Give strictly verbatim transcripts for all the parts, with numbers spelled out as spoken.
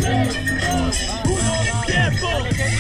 ¡Tiempo!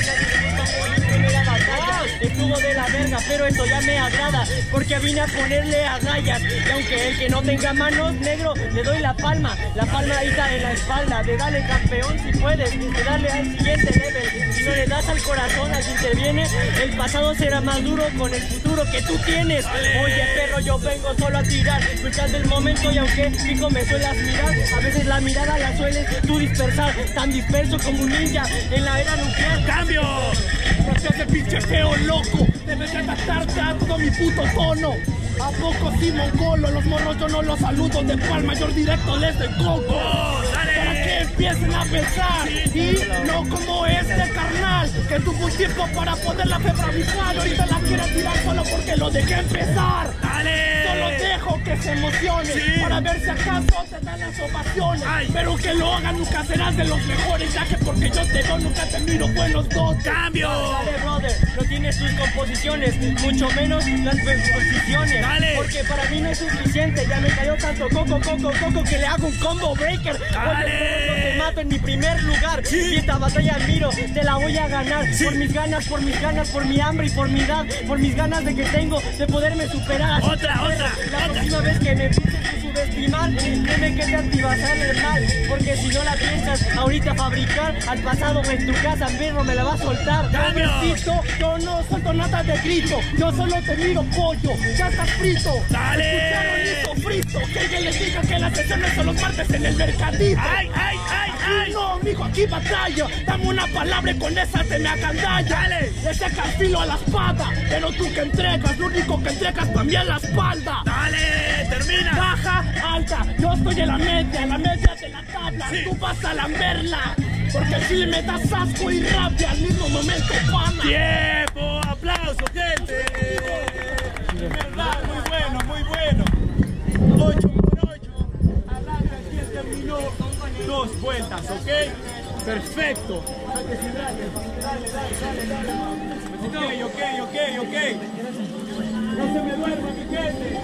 Estuvo de la verga, pero eso ya me agrada, porque vine a ponerle a rayas. Y aunque el que no tenga manos, negro, le doy la palma, la palmadita en la espalda, de darle campeón si puedes, de darle al siguiente level. Si no le das al corazón al que interviene, el pasado será más duro con el futuro que tú tienes. Oye perro, yo vengo solo a tirar, escuchando el momento y aunque fijo me suelas mirar, a veces la mirada la sueles tú dispersar, tan disperso como un ninja en la era nuclear. ¡Cambio! No seas el pinche feo loco, debes de adaptarte a todo mi puto tono. ¿A poco sí, mongolo? Los morros yo no los saludo de pal mayor directo les doy coco. Oh, dale. Para que empiecen a pensar, y no como este carnal que tuvo un tiempo para poderla fabricar. Ahorita la quiero tirar solo porque lo dejé empezar. ¡Dale! Solo dejo que se emocione, sí, para ver si acaso te dan las ovaciones. Ay. Pero que lo hagan, nunca serás de los mejores, ya que porque yo te doy nunca te miro buenos dos. ¡Cambio! Dale, brother, no tienes tus composiciones, mucho menos las posiciones. Dale. Porque para mí no es suficiente, ya me cayó tanto coco, coco, coco que le hago un combo breaker. Dale. Oye, te mato en mi primer lugar. Sí. Y esta batalla miro, te la voy a ganar. Sí. Por mis ganas, por mis ganas, por mi hambre y por mi edad, por mis ganas de que tengo de poderme superar. Así Otra, que, otra, La otra. próxima vez que me empieces a subestimar, créeme que te activas al mal. Porque si no la piensas ahorita fabricar, al pasado en tu casa, perro, me la va a soltar. ¡Cambio! Pobrecito, yo no suelto nada de grito, yo solo te miro pollo, ya estás frito. ¡Dale! Escucharon y sofrito, que alguien les diga que las sesiones son los martes en el mercadito. ¡Ay, ay, ay, ay! No, mijo, aquí batalla, dame una palabra y con esa te me acandalla. Dale. Le sacas filo a la espada, pero tú que entregas, lo único que entregas también la espalda. ¡Dale! ¡Termina! Baja, alta, yo estoy en la media, en la media de la tabla, Sí. tú vas a lamberla, porque si le me das asco y rabia al mismo momento, pana. ¡Tiempo! ¡Aplauso, gente! De verdad, muy bueno, muy bueno. ocho por ocho. Arranca, aquí terminó dos vueltas, ¿ok? Perfecto. Ok, ok, ok, ok. No se me duerma, mi gente.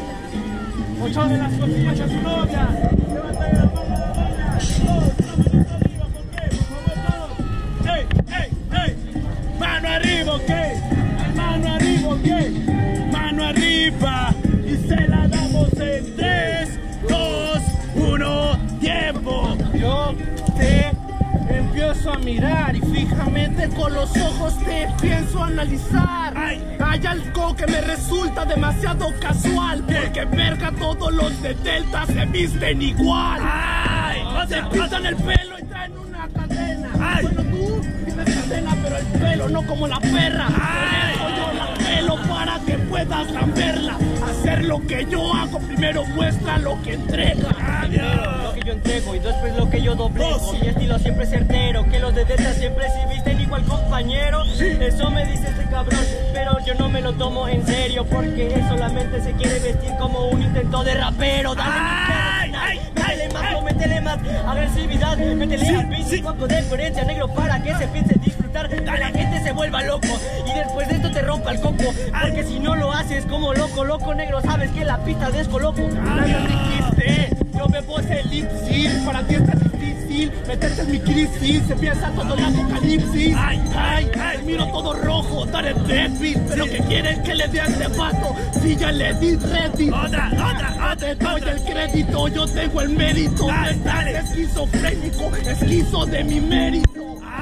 Ocho de las costillas a su novia. Levanta la palma de la mano. Todos, una manito arriba, ¿por qué? Por favor, todos. ¡Ey, ey, ey! ¡Mano arriba, ok! ¡Mano arriba, ok! ¡Mano arriba! Y se la damos en tres, dos, uno, ¡tiempo! Yo te empiezo a mirar y fijamente con los ojos te pienso analizar. Ay. Hay algo que me resulta demasiado casual, porque verga todos los de Delta se visten igual. ¡Ay! Se ¡Otra, pintan otra! el pelo y traen una cadena. Ay. Bueno, tú tienes cadena, pero el pelo no como la perra. Ay. Por eso yo la pelo para que puedas lamberla. Hacer lo que yo hago, primero muestra lo que entrega. Lo que yo entrego y después lo que yo doblego. Oh, sí. Mi estilo siempre certero, que los de Delta siempre se visten igual, compañero. Eso me dice este cabrón, pero yo no me lo tomo en serio, porque él solamente se quiere vestir como un intento de rapero. Dale, Ay, mi ay, métele más, ay. no, métele más agresividad, métele Sí, al beat, sí. un poco de coherencia, negro, para que se piense disfrutar, que la gente se vuelva loco y después de esto te rompa el coco, porque si no lo haces como loco, loco, negro, sabes que la pista descoloco. Nadie dijiste, yo me puse el elipsis, para ti está difícil meterte en mi crisis, se piensa todo el apocalipsis. Ay, ay, ay. Miro todo rojo, daré débil, pero que quieren que le dé a este vato, si ya le di ready. Otra, otra, Te otra, doy otra. el crédito, yo tengo el mérito. Dale, Estás dale. esquizofrénico, esquizo de mi mérito.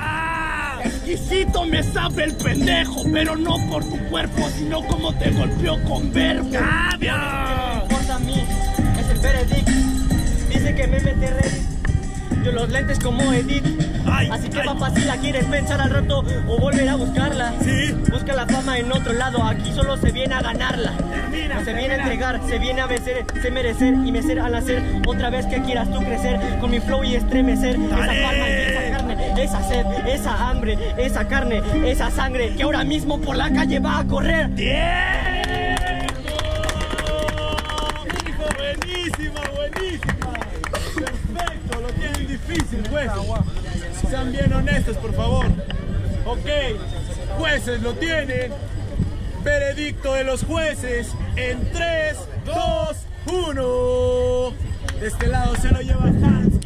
¡Ah! Exquisito me sabe el pendejo, pero no por tu cuerpo, sino como te golpeó con verbo. ¡Cambio! No importa a mí, es el veredicto. Dice que me mete Reddit, yo los lentes como Edith. Ay, Así que ay. papá, si la quieres pensar al rato o volver a buscarla, Sí. busca la fama en otro lado, aquí solo se viene a ganarla. Termina, No se viene a termina. entregar, se viene a vencer, se merecer y mecer al nacer. Otra vez que quieras tú crecer, con mi flow y estremecer. Dale. Esa palma y esa carne, esa sed, esa hambre, esa carne, esa sangre que ahora mismo por la calle va a correr. ¡Tiempo! Buenísima, buenísima. Perfecto, lo tienen difícil, jueces. Sean bien honestos, por favor. Ok, jueces lo tienen. Veredicto de los jueces en tres, dos, uno. De este lado se lo lleva Hans